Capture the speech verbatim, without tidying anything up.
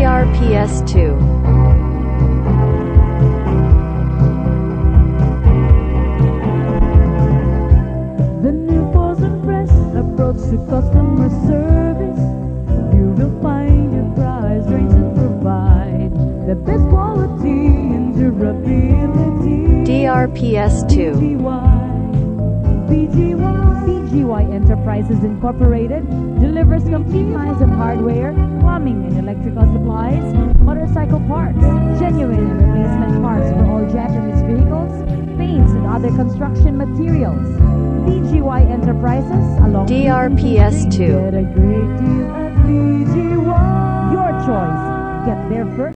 R P S two. The new Bohol Press approach to customer service. You will find your price range and provide the best quality and durability. D R P S two. B G Y. B G Y. B G Y Enterprises Incorporated delivers complete lines of hardware, plumbing and electrical supplies, motorcycle parts, genuine replacement parts for all Japanese vehicles, paints and other construction materials. B G Y Enterprises along D R P S two. Get a great deal at B G Y. Your choice. Get there first.